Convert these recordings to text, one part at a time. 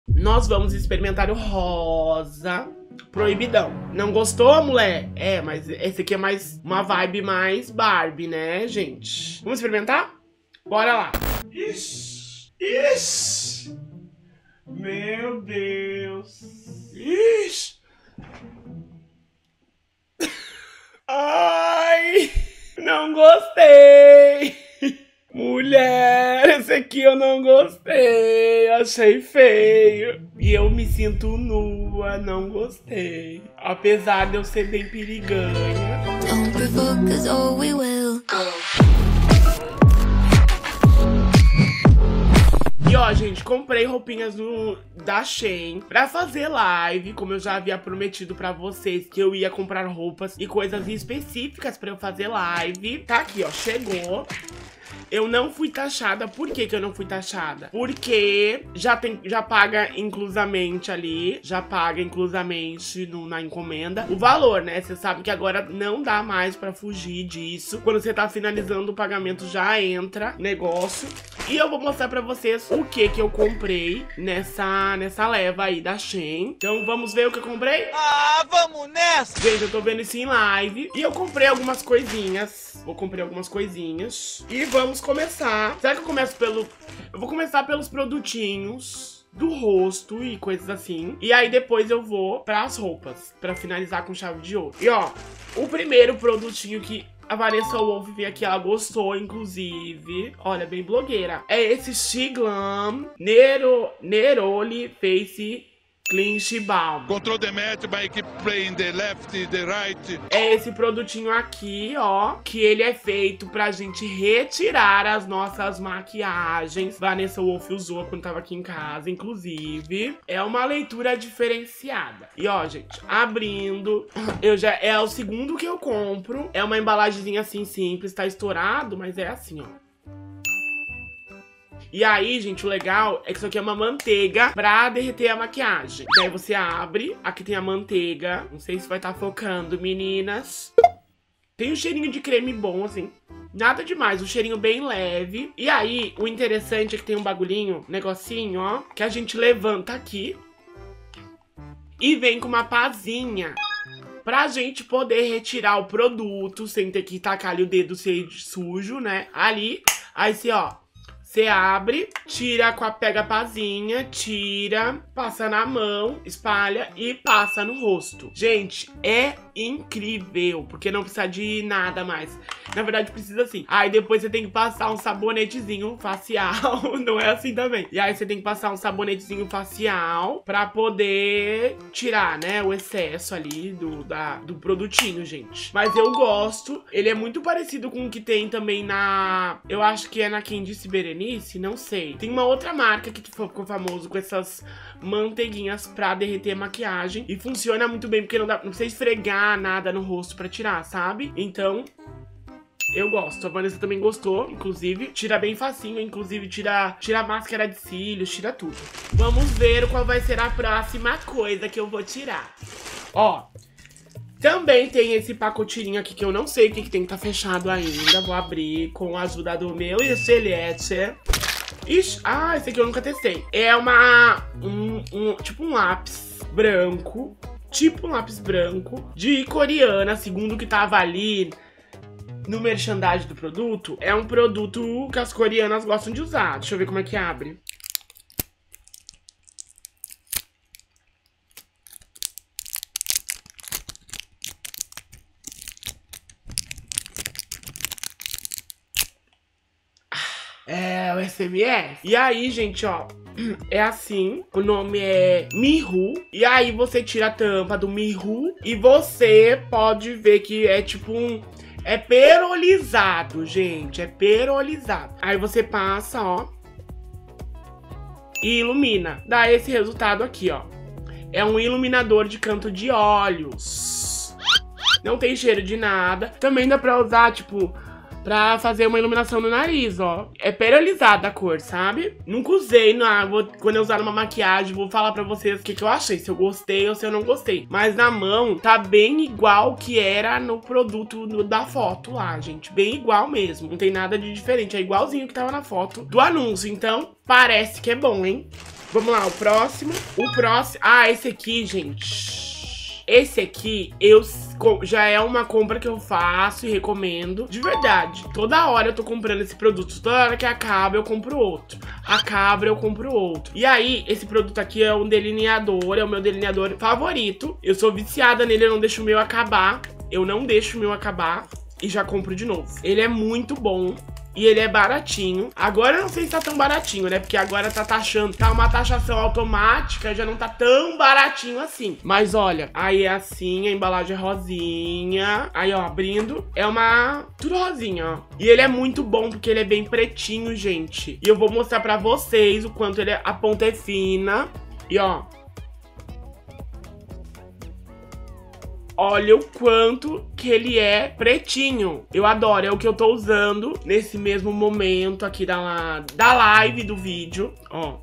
Nós vamos experimentar o rosa proibidão. Não gostou, mulher? É, mas esse aqui é mais uma vibe mais Barbie, né, gente? Vamos experimentar? Bora lá. Ixi, ixi. Meu Deus. Ixi. Ai, não gostei. Mulher, esse aqui eu não gostei, achei feio. E eu me sinto nua, não gostei. Apesar de eu ser bem periganha. Don't provoke us or we will. E ó, gente, comprei roupinhas da Shein pra fazer live, como eu já havia prometido pra vocês que eu ia comprar roupas e coisas específicas pra eu fazer live. Tá aqui, ó, chegou. Eu não fui taxada. Por que que eu não fui taxada? Porque já paga inclusamente ali, já paga inclusamente na encomenda o valor, né? Você sabe que agora não dá mais pra fugir disso. Quando você tá finalizando o pagamento, já entra negócio. E eu vou mostrar pra vocês o que que eu comprei nessa leva aí da Shein. Então vamos ver o que eu comprei? Ah, vamos nessa! Gente, eu tô vendo isso em live. E eu comprei algumas coisinhas. Vou comprar algumas coisinhas. E vamos começar. Será que eu começo pelo... Eu vou começar pelos produtinhos do rosto e coisas assim. E aí depois eu vou pras roupas, pra finalizar com chave de ouro. E ó, o primeiro produtinho que a Vanessa Wolf veio aqui, ela gostou, inclusive. Olha, bem blogueira. É esse Shiglam Neroli Face Cleanse Balm. Control the match by keep playing the left, the right. É esse produtinho aqui, ó, que ele é feito pra gente retirar as nossas maquiagens. Vanessa Wolf usou quando tava aqui em casa, inclusive. É uma leitura diferenciada. E ó, gente, abrindo, é o segundo que eu compro. É uma embalagemzinha assim simples, tá estourado, mas é assim, ó. E aí, gente, o legal é que isso aqui é uma manteiga pra derreter a maquiagem. Daí você abre, aqui tem a manteiga. Não sei se vai estar focando, meninas. Tem um cheirinho de creme bom, assim. Nada demais, um cheirinho bem leve. E aí, o interessante é que tem um bagulhinho, negocinho, ó, que a gente levanta aqui e vem com uma pazinha pra gente poder retirar o produto sem ter que tacar ali o dedo sujo, né? Ali, aí você, ó, você abre, pega a pazinha, tira, passa na mão, espalha e passa no rosto. Gente, é incrível, porque não precisa de nada mais. Na verdade, precisa sim. Aí depois você tem que passar um sabonetezinho facial, não é assim também. E aí você tem que passar um sabonetezinho facial pra poder tirar, né, o excesso ali do produtinho, gente. Mas eu gosto, ele é muito parecido com o que tem também eu acho que é na Candice Berenice, não sei. Tem uma outra marca que ficou famoso com essas manteiguinhas pra derreter a maquiagem. E funciona muito bem, porque não precisa esfregar nada no rosto pra tirar, sabe? Então, eu gosto. A Vanessa também gostou, inclusive. Tira bem facinho, inclusive tira a máscara de cílios, tira tudo. Vamos ver qual vai ser a próxima coisa que eu vou tirar. Ó, também tem esse pacotinho aqui que eu não sei o que tem que tá fechado ainda. Vou abrir com a ajuda do meu estilete. Ixi, esse aqui eu nunca testei. É tipo um lápis branco. Tipo um lápis branco de coreana, segundo o que tava ali no merchandising do produto. É um produto que as coreanas gostam de usar. Deixa eu ver como é que abre. É o SMS. E aí, gente, ó, é assim, o nome é Miru. E aí você tira a tampa do Miru e você pode ver que é tipo é perolizado, gente, é perolizado. Aí você passa, ó, e ilumina. Dá esse resultado aqui, ó. É um iluminador de canto de olhos. Não tem cheiro de nada. Também dá pra usar, tipo, pra fazer uma iluminação no nariz, ó. É perolizada a cor, sabe? Nunca usei, quando eu usar numa maquiagem, vou falar pra vocês o que eu achei, se eu gostei ou se eu não gostei. Mas na mão, tá bem igual que era no produto da foto lá, gente. Bem igual mesmo, não tem nada de diferente. É igualzinho que tava na foto do anúncio, então parece que é bom, hein? Vamos lá, o próximo. Ah, esse aqui, gente. Esse aqui, já é uma compra que eu faço e recomendo. De verdade. Toda hora eu tô comprando esse produto. Toda hora que acaba, eu compro outro. Acaba, eu compro outro. E aí, esse produto aqui é um delineador. É o meu delineador favorito. Eu sou viciada nele, eu não deixo o meu acabar. Eu não deixo o meu acabar. E já compro de novo. Ele é muito bom. E ele é baratinho. Agora eu não sei se tá tão baratinho, né? Porque agora tá taxando, tá uma taxação automática, já não tá tão baratinho assim. Mas olha, aí é assim, a embalagem é rosinha. Aí, ó, abrindo, é uma... tudo rosinha, ó. E ele é muito bom porque ele é bem pretinho, gente. E eu vou mostrar pra vocês o quanto ele a ponta é fina. E, ó... olha o quanto que ele é pretinho. Eu adoro, é o que eu tô usando nesse mesmo momento aqui da live do vídeo, ó.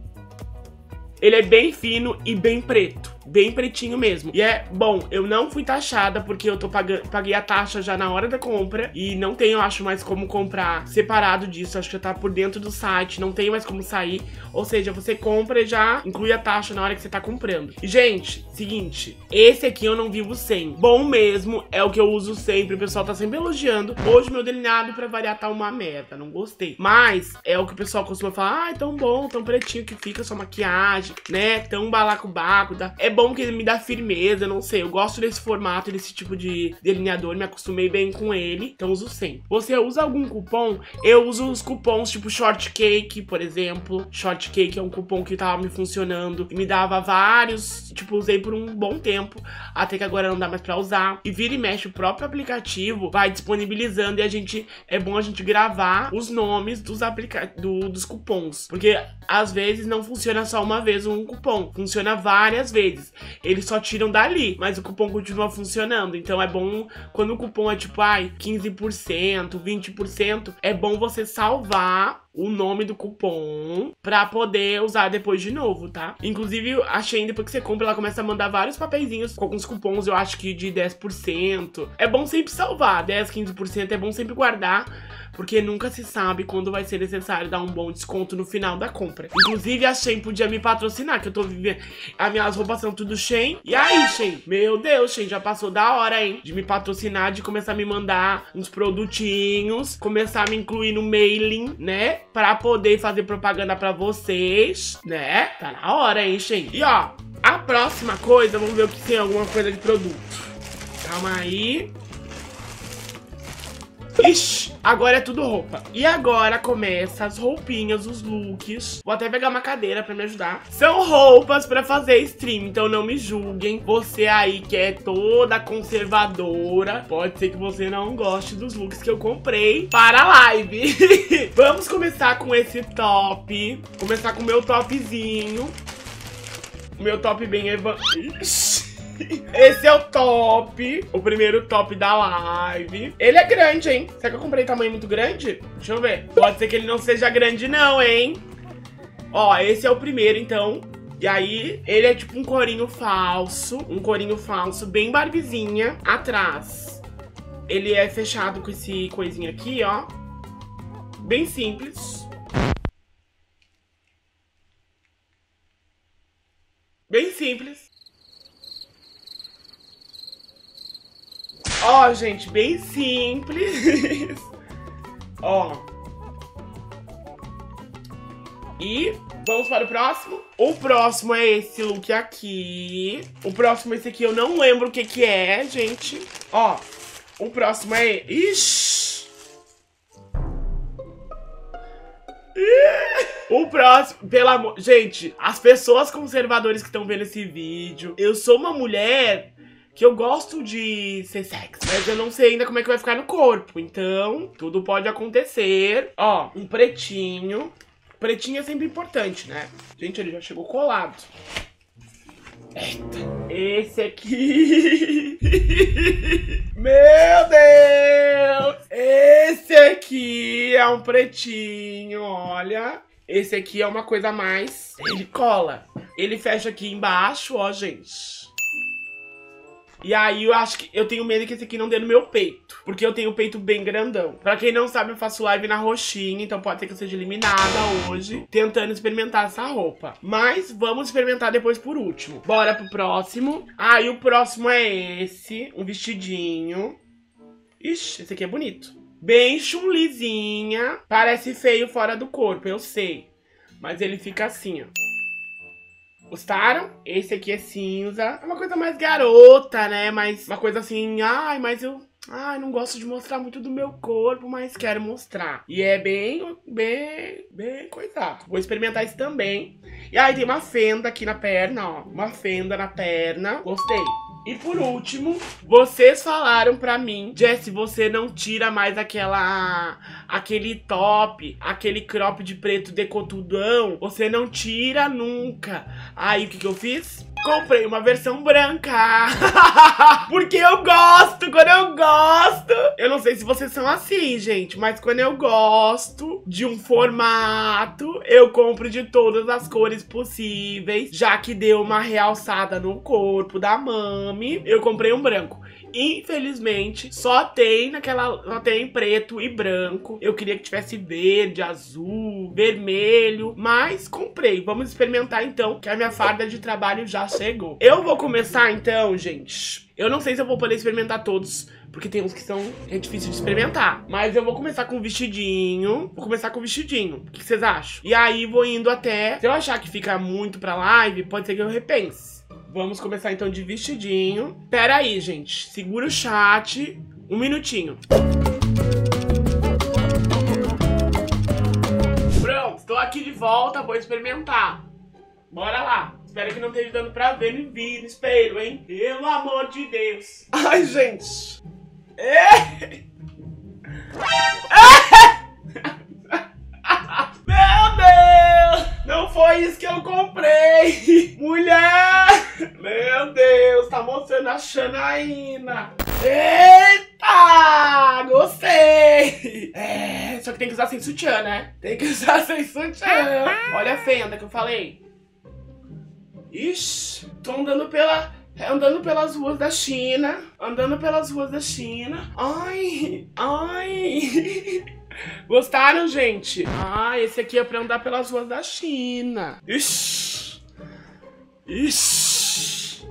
Ele é bem fino e bem preto. Bem pretinho mesmo. E é bom, eu não fui taxada porque eu paguei a taxa já na hora da compra. E não tenho, acho, mais como comprar separado disso. Acho que já tá por dentro do site, não tem mais como sair. Ou seja, você compra e já inclui a taxa na hora que você tá comprando. E, gente, seguinte, esse aqui eu não vivo sem. Bom mesmo, é o que eu uso sempre. O pessoal tá sempre elogiando. Hoje meu delineado, pra variar, tá uma merda. Não gostei. Mas é o que o pessoal costuma falar. Ah, é tão bom, tão pretinho que fica sua maquiagem, né? Tão balacobaco. É bom que ele me dá firmeza, não sei. Eu gosto desse formato, desse tipo de delineador. Me acostumei bem com ele, então uso sempre. Você usa algum cupom? Eu uso os cupons tipo Shortcake, por exemplo. Shortcake é um cupom que tava me funcionando e me dava vários, tipo, usei por um bom tempo, até que agora não dá mais pra usar. E vira e mexe, o próprio aplicativo vai disponibilizando e é bom a gente gravar os nomes dos cupons, porque às vezes não funciona só uma vez um cupom, funciona várias vezes. Eles só tiram dali, mas o cupom continua funcionando. Então é bom, quando o cupom é tipo, 15%, 20%, é bom você salvar o nome do cupom pra poder usar depois de novo, tá? Inclusive, a Shein, depois que você compra, ela começa a mandar vários papeizinhos com alguns cupons, eu acho que de 10%. É bom sempre salvar, 10, 15%, é bom sempre guardar, porque nunca se sabe quando vai ser necessário dar um bom desconto no final da compra. Inclusive, a Shein podia me patrocinar, que eu tô vivendo... As minhas roupas são tudo Shein. E aí, Shein? Meu Deus, Shein, já passou da hora, hein? De me patrocinar, de começar a me mandar uns produtinhos, começar a me incluir no mailing, né? Pra poder fazer propaganda pra vocês, né? Tá na hora, hein, Shein? E, ó, a próxima coisa, vamos ver o que tem alguma coisa de produto. Calma aí. Ixi, agora é tudo roupa. E agora começa as roupinhas, os looks. Vou até pegar uma cadeira pra me ajudar. São roupas pra fazer stream, então não me julguem. Você aí que é toda conservadora, pode ser que você não goste dos looks que eu comprei para a live. Vamos começar com esse top. Começar com o meu topzinho. O meu top bem Ixi. Esse é o top, o primeiro top da live. Ele é grande, hein? Será que eu comprei tamanho muito grande? Deixa eu ver. Pode ser que ele não seja grande não, hein? Ó, esse é o primeiro, então. E aí, ele é tipo um corinho falso. Um corinho falso, bem Barbiezinha. Atrás, ele é fechado com esse coisinho aqui, ó. Bem simples. Bem simples. Ó, gente, bem simples. Ó. E vamos para o próximo. O próximo é esse look aqui. O próximo é esse aqui, eu não lembro o que que é, gente. Ó, o próximo é... Ixi! O próximo, pelo amor... Gente, as pessoas conservadoras que estão vendo esse vídeo, eu sou uma mulher... que eu gosto de ser sexy, mas eu não sei ainda como é que vai ficar no corpo. Então, tudo pode acontecer. Ó, um pretinho. Pretinho é sempre importante, né? Gente, ele já chegou colado. Eita. Esse aqui. Meu Deus! Esse aqui é um pretinho, olha. Esse aqui é uma coisa a mais. Ele cola. Ele fecha aqui embaixo, ó, gente. E aí eu acho que eu tenho medo que esse aqui não dê no meu peito, porque eu tenho o peito bem grandão. Pra quem não sabe, eu faço live na roxinha, então pode ser que eu seja eliminada hoje, tentando experimentar essa roupa. Mas vamos experimentar depois por último. Bora pro próximo. Ah, e o próximo é esse, um vestidinho. Ixi, esse aqui é bonito. Bem chun-lizinha. Parece feio fora do corpo, eu sei. Mas ele fica assim, ó. Gostaram? Esse aqui é cinza. É uma coisa mais garota, né? Mas uma coisa assim, ai, mas eu... Ai, não gosto de mostrar muito do meu corpo, mas quero mostrar. E é bem coisado. Vou experimentar esse também. E aí tem uma fenda aqui na perna, ó. Uma fenda na perna. Gostei. E por último, vocês falaram pra mim, Jessie, você não tira mais aquele top, aquele crop de preto decotudão. Você não tira nunca. Aí o que eu fiz? Comprei uma versão branca. Porque eu gosto, quando eu gosto. Eu não sei se vocês são assim, gente, mas quando eu gosto de um formato, eu compro de todas as cores possíveis. Já que deu uma realçada no corpo da mami, eu comprei um branco. Infelizmente, só tem preto e branco. Eu queria que tivesse verde, azul, vermelho, mas comprei. Vamos experimentar então, que a minha farda de trabalho já chegou. Eu vou começar então, gente. Eu não sei se eu vou poder experimentar todos, porque tem uns que é difícil de experimentar. Mas eu vou começar com o vestidinho. O que vocês acham? E aí vou indo até... Se eu achar que fica muito pra live, pode ser que eu repense. Vamos começar então de vestidinho. Pera aí, gente. Segura o chat. Um minutinho. Pronto, estou aqui de volta. Vou experimentar. Bora lá. Espero que não esteja dando pra ver no vídeo, no espelho, hein? Pelo amor de Deus. Ai, gente. Meu Deus! Não foi isso que eu comprei! Mulher! Meu Deus, tá mostrando a Janaína! Eita! Gostei! Só que tem que usar sem sutiã, né? Tem que usar sem sutiã! Olha a fenda que eu falei! Ixi! Tô andando pelas ruas da China! Ai! Ai! Gostaram, gente? Ah, esse aqui é pra andar pelas ruas da China. Ixi. Ixi.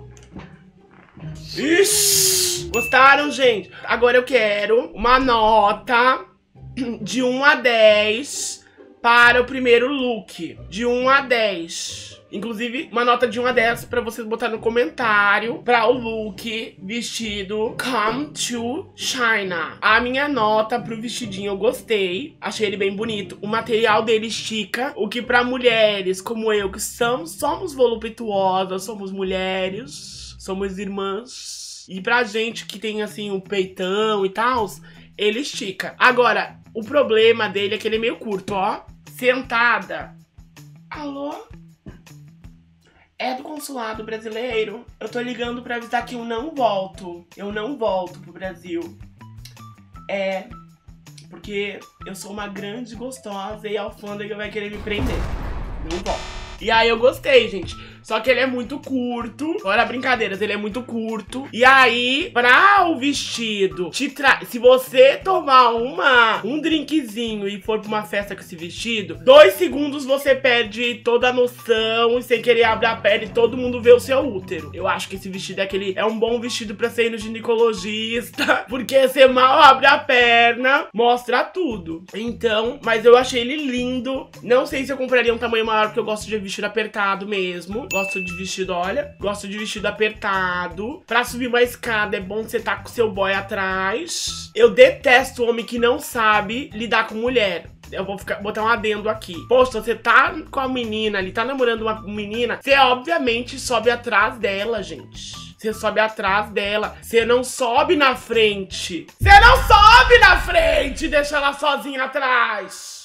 Ixi. Gostaram, gente? Agora eu quero uma nota de 1 a 10 para o primeiro look. De 1 a 10. Inclusive, uma nota de 1 a 10 pra vocês botarem no comentário pra o look vestido Come to China. A minha nota pro vestidinho eu gostei. Achei ele bem bonito. O material dele estica. O que pra mulheres como eu, que somos voluptuosas, somos mulheres, somos irmãs. E pra gente que tem assim um peitão e tal, ele estica. Agora, o problema dele é que ele é meio curto, ó. Sentada. Alô? É do consulado brasileiro. Eu tô ligando pra avisar que eu não volto. Eu não volto pro Brasil. Porque eu sou uma grande gostosa e a alfândega vai querer me prender. Não volto. E aí eu gostei, gente. Só que ele é muito curto. Fora brincadeiras, ele é muito curto. E aí, pra o vestido se você tomar um drinkzinho e for pra uma festa com esse vestido, 2 segundos você perde toda a noção e sem querer abrir a perna e todo mundo vê o seu útero. Eu acho que esse vestido é um bom vestido pra você ir no ginecologista, porque você mal abre a perna, mostra tudo. Então, mas eu achei ele lindo. Não sei se eu compraria um tamanho maior, porque eu gosto de vestido apertado mesmo. Gosto de vestido, olha. Gosto de vestido apertado. Pra subir uma escada é bom você tá com o seu boy atrás. Eu detesto homem que não sabe lidar com mulher. Eu vou botar um adendo aqui. Poxa, você tá com a menina ali, tá namorando uma menina, você obviamente sobe atrás dela, gente. Você sobe atrás dela. Você não sobe na frente. Você não sobe na frente, deixa ela sozinha atrás.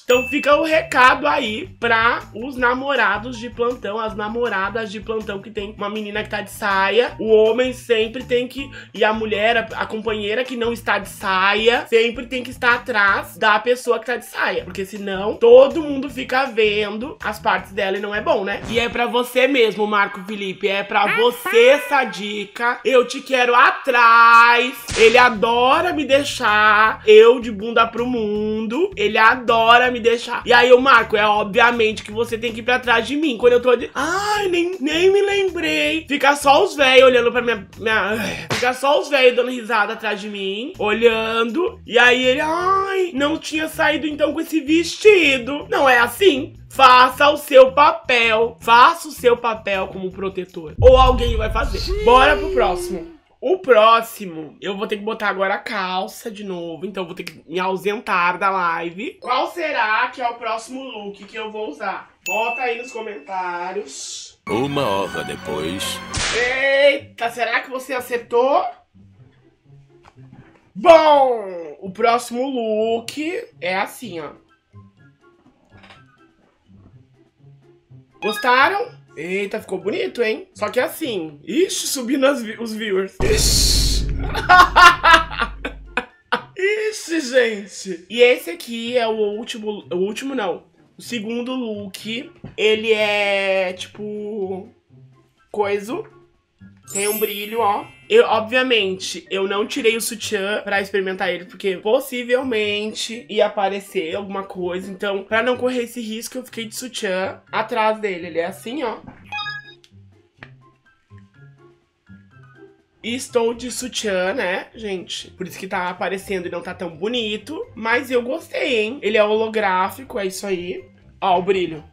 Então fica o recado aí pra os namorados de plantão, as namoradas de plantão que tem uma menina que tá de saia. O homem sempre tem que... E a mulher, a companheira que não está de saia, sempre tem que estar atrás da pessoa que tá de saia. Porque senão todo mundo fica vendo as partes dela e não é bom, né? E é pra você mesmo, Marco Felipe. É pra você essa dica. Eu te quero atrás. Ele adora me deixar eu de bunda pro mundo. Ele adora me deixar. E aí, o Marco, é obviamente que você tem que ir pra trás de mim. Quando eu tô de... Ai, nem me lembrei. Fica só os velhos olhando pra minha... Fica só os velhos dando risada atrás de mim, olhando. E aí ele... Ai, não tinha saído então com esse vestido. Não é assim. Faça o seu papel. Faça o seu papel como protetor. Ou alguém vai fazer. Bora pro próximo. O próximo, eu vou ter que botar agora a calça de novo, então eu vou ter que me ausentar da live. Qual será que é o próximo look que eu vou usar? Bota aí nos comentários. 1 hora depois. Eita, será que você acertou? Bom, o próximo look é assim, ó. Gostaram? Eita, ficou bonito, hein? Só que assim... Ixi, subindo os viewers. Ixi. Ixi, gente. E esse aqui é o último... O último não. O segundo look. Ele é, tipo... Coiso. Tem um brilho, ó. Obviamente, eu não tirei o sutiã pra experimentar ele, porque possivelmente ia aparecer alguma coisa. Então, pra não correr esse risco, eu fiquei de sutiã atrás dele. Ele é assim, ó. E estou de sutiã, né, gente? Por isso que tá aparecendo e não tá tão bonito. Mas eu gostei, hein? Ele é holográfico, é isso aí. Ó, o brilho.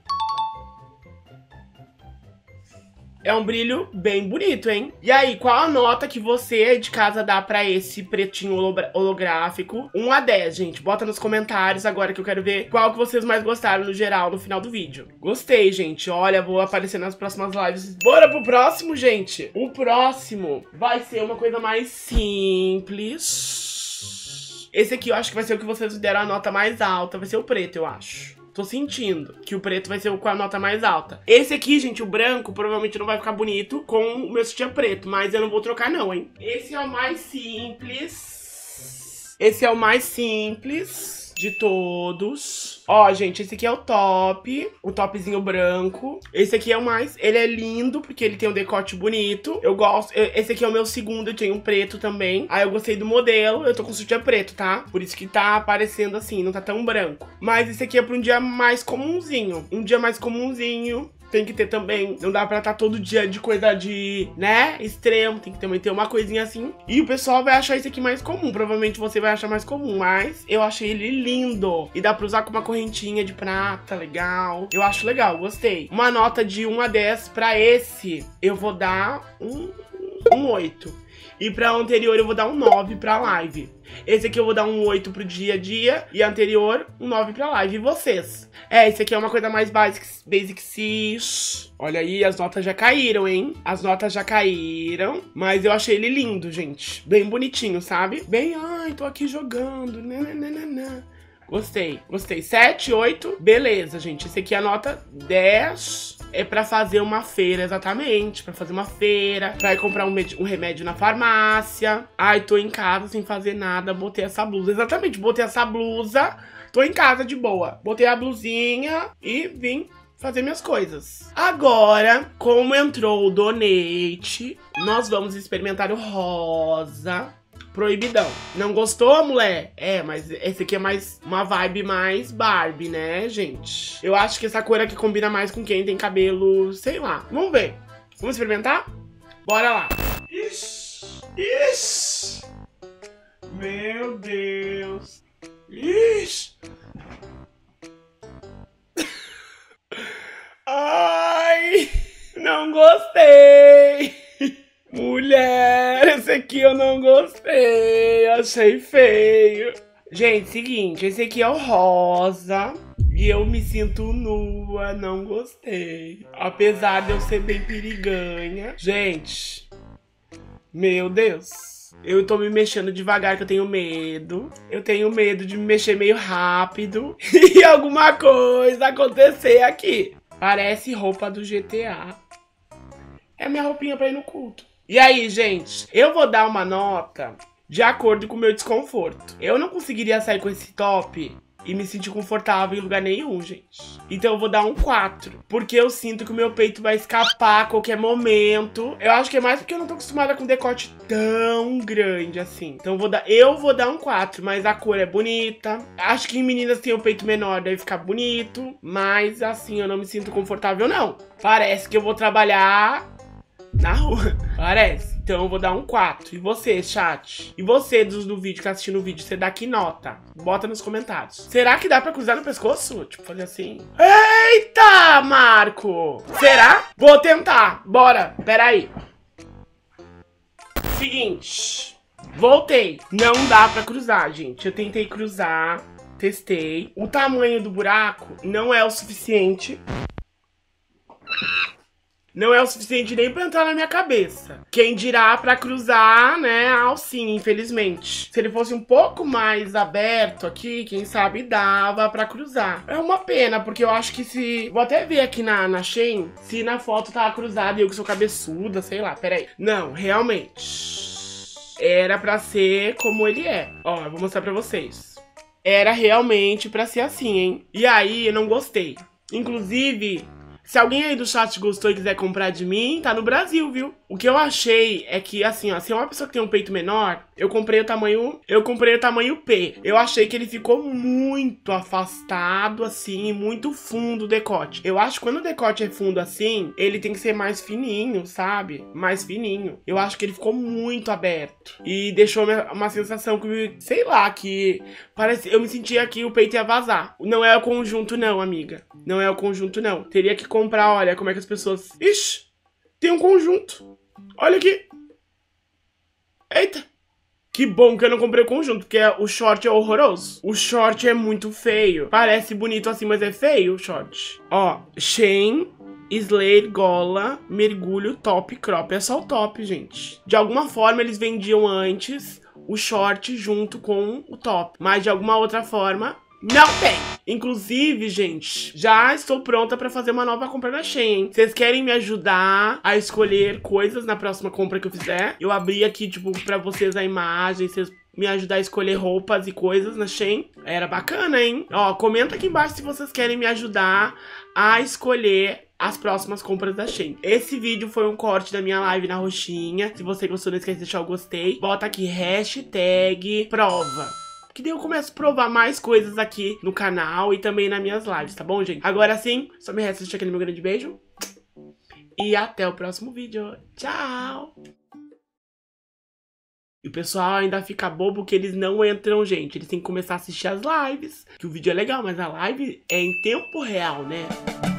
É um brilho bem bonito, hein? E aí, qual a nota que você de casa dá pra esse pretinho holográfico? 1 a 10, gente. Bota nos comentários agora que eu quero ver qual que vocês mais gostaram no geral no final do vídeo. Gostei, gente. Olha, vou aparecer nas próximas lives. Bora pro próximo, gente. O próximo vai ser uma coisa mais simples. Esse aqui eu acho que vai ser o que vocês deram a nota mais alta. Vai ser o preto, eu acho. Tô sentindo que o preto vai ser o com a nota mais alta. Esse aqui, gente, o branco, provavelmente não vai ficar bonito com o meu sutiã preto. Mas eu não vou trocar não, hein? Esse é o mais simples. Esse é o mais simples de todos. Ó, gente, esse aqui é o top. O topzinho branco. Esse aqui é o mais... Ele é lindo, porque ele tem um decote bonito. Eu gosto... Esse aqui é o meu segundo, eu tenho um preto também. Aí eu gostei do modelo. Eu tô com sutiã preto, tá? Por isso que tá aparecendo assim, não tá tão branco. Mas esse aqui é pra um dia mais comunzinho. Um dia mais comunzinho. Tem que ter também, não dá pra estar todo dia de coisa de, né, extremo. Tem que também ter uma coisinha assim. E o pessoal vai achar esse aqui mais comum. Provavelmente você vai achar mais comum, mas eu achei ele lindo. E dá pra usar com uma correntinha de prata, legal. Eu acho legal, gostei. Uma nota de 1 a 10 pra esse, eu vou dar um 8. E pra anterior eu vou dar um 9 pra live. Esse aqui eu vou dar um 8 pro dia a dia. E anterior, um 9 pra live. E vocês? Esse aqui é uma coisa mais basic cis. Olha aí, as notas já caíram, hein? As notas já caíram. Mas eu achei ele lindo, gente. Bem bonitinho, sabe? Bem, ai, tô aqui jogando. Nananana. Gostei, gostei. 7, 8, beleza, gente. Esse aqui é a nota 10. É pra fazer uma feira, exatamente. Pra fazer uma feira. Pra ir comprar um remédio na farmácia. Ai, tô em casa sem fazer nada. Botei essa blusa. Exatamente, botei essa blusa. Tô em casa de boa. Botei a blusinha e vim fazer minhas coisas. Agora, como entrou o donate, nós vamos experimentar o rosa. Proibidão. Não gostou, mulher? Mas esse aqui é mais uma vibe mais Barbie, né, gente? Eu acho que essa cor aqui combina mais com quem tem cabelo, sei lá. Vamos ver. Vamos experimentar? Bora lá. Ixi. Ixi. Meu Deus. Ixi. Ai, não gostei. Mulher, esse aqui eu não gostei, achei feio. Gente, seguinte, esse aqui é o rosa e eu me sinto nua, não gostei. Apesar de eu ser bem periganha. Gente, meu Deus. Eu tô me mexendo devagar, que eu tenho medo. Eu tenho medo de me mexer meio rápido e alguma coisa acontecer aqui. Parece roupa do GTA. É a minha roupinha pra ir no culto. E aí, gente, eu vou dar uma nota de acordo com o meu desconforto. Eu não conseguiria sair com esse top e me sentir confortável em lugar nenhum, gente. Então eu vou dar um 4. Porque eu sinto que o meu peito vai escapar a qualquer momento. Eu acho que é mais porque eu não tô acostumada com decote tão grande assim. Então eu vou dar um 4, mas a cor é bonita. Acho que em meninas tem o peito menor, deve ficar bonito. Mas assim, eu não me sinto confortável, não. Parece que eu vou trabalhar na rua. Parece. Então eu vou dar um 4. E você, chat? E você do vídeo que tá assistindo o vídeo, você dá que nota? Bota nos comentários. Será que dá pra cruzar no pescoço? Tipo, fazer assim. Eita, Marco! Será? Vou tentar. Bora. Pera aí. Seguinte. Voltei. Não dá pra cruzar, gente. Eu tentei cruzar. Testei. O tamanho do buraco não é o suficiente. Não é o suficiente nem pra entrar na minha cabeça. Quem dirá pra cruzar, né, a alcinha, infelizmente. Se ele fosse um pouco mais aberto aqui, quem sabe dava pra cruzar. É uma pena, porque eu acho que se... Vou até ver aqui na Shein, se na foto tava cruzado e eu que sou cabeçuda, sei lá, peraí. Não, realmente. Era pra ser como ele é. Ó, eu vou mostrar pra vocês. Era realmente pra ser assim, hein? E aí, eu não gostei. Inclusive... Se alguém aí do chat gostou e quiser comprar de mim, tá no Brasil, viu? O que eu achei é que, assim, ó, se é uma pessoa que tem um peito menor, eu comprei o tamanho P. Eu achei que ele ficou muito afastado, assim, muito fundo o decote. Eu acho que quando o decote é fundo assim, ele tem que ser mais fininho, sabe? Mais fininho. Eu acho que ele ficou muito aberto. E deixou uma sensação que, sei lá, que parece... Eu me sentia que o peito ia vazar. Não é o conjunto não, amiga. Não é o conjunto não. Teria que comprar, olha como é que as pessoas... Ixi, tem um conjunto. Olha aqui. Eita. Que bom que eu não comprei o conjunto, porque o short é horroroso. O short é muito feio. Parece bonito assim, mas é feio o short. Ó, Shein, Slade, gola, mergulho, top, crop. É só o top, gente. De alguma forma eles vendiam antes o short junto com o top. Mas de alguma outra forma... não tem! Inclusive, gente, já estou pronta pra fazer uma nova compra na Shein, hein? Vocês querem me ajudar a escolher coisas na próxima compra que eu fizer? Eu abri aqui, tipo, pra vocês a imagem, vocês me ajudar a escolher roupas e coisas na Shein. Era bacana, hein? Ó, comenta aqui embaixo se vocês querem me ajudar a escolher as próximas compras da Shein. Esse vídeo foi um corte da minha live na roxinha. Se você gostou, não esquece de deixar o gostei. Bota aqui, hashtag prova. Que daí eu começo a provar mais coisas aqui no canal e também nas minhas lives, tá bom, gente? Agora sim, só me resta deixar aquele meu grande beijo. E até o próximo vídeo. Tchau! E o pessoal ainda fica bobo que eles não entram, gente. Eles têm que começar a assistir as lives. Que o vídeo é legal, mas a live é em tempo real, né?